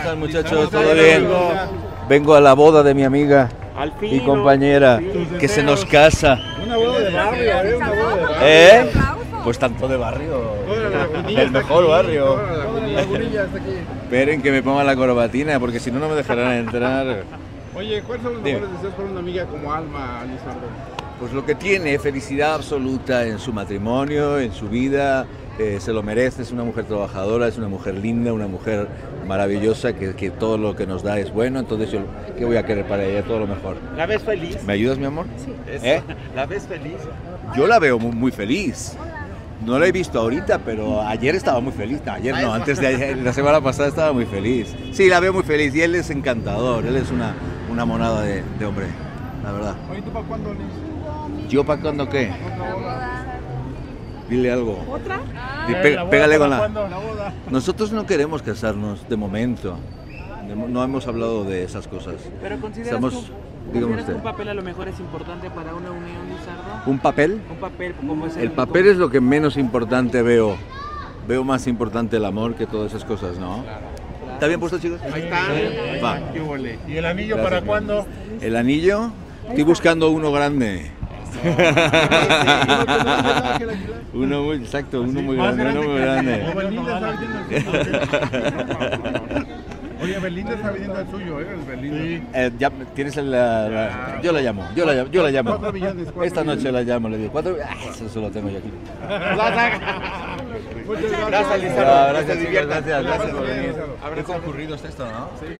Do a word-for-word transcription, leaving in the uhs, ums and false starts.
están, muchachos? ¿Todo bien? Vengo a la boda de mi amiga y compañera, que se nos casa. Una boda de barrio, ¿eh? Una boda de barrio. ¿Eh? Pues tanto de barrio. El mejor barrio. Esperen que me ponga la corbatina, porque si no, no me dejarán entrar. Oye, ¿cuáles son los mejores deseos para una amiga como Alma, Lizardo? Pues lo que tiene, felicidad absoluta en su matrimonio, en su vida, eh, se lo merece, es una mujer trabajadora, es una mujer linda, una mujer maravillosa, que, que todo lo que nos da es bueno, entonces yo, ¿qué voy a querer para ella? Todo lo mejor. ¿La ves feliz? ¿Me ayudas, mi amor? Sí. ¿Eh? ¿La ves feliz? Yo la veo muy, muy feliz. No la he visto ahorita, pero ayer estaba muy feliz. No, ayer no, antes de ayer, la semana pasada estaba muy feliz. Sí, la veo muy feliz y él es encantador, él es una, una monada de, de hombre, la verdad. Oye, ¿tú para cuándo, Liz? ¿Yo para cuándo qué? La boda. Dile algo. ¿Otra? Di- pe- pégale con la... ¿Cuándo? La boda. Nosotros no queremos casarnos de momento. No hemos hablado de esas cosas. Pero consideras, Estamos... que, un, dígame ¿consideras que usted. un papel a lo mejor es importante para una unión, Lizardo? ¿Un papel? Un papel, como es El papel es lo que menos importante veo. Veo más importante el amor que todas esas cosas, ¿no? ¿Está bien puesto, chicos? Ahí está. Va. ¿Qué huele? ¿Y el anillo Gracias, para mi cuándo? ¿El anillo? Estoy buscando uno grande. Uno muy, exacto, uno muy Más grande, uno muy que- grande. O Belinda está vendiendo el suyo. Oye, Belinda está vendiendo el suyo, ¿eh? El Belinda. Eh, ya tienes el, la, la- yo la llamo, yo la llamo, yo la llamo. Cuatro millones, cuatro Esta noche millones. la llamo, le digo, cuatro, ah, eso, eso lo tengo yo aquí. Muchas gracias. Gracias, Lizardo. Ah, Que gracias, se chicos, diviertan. gracias, gracias por Gracias, venir. Lizardo. Qué concurrido está esto, ¿no?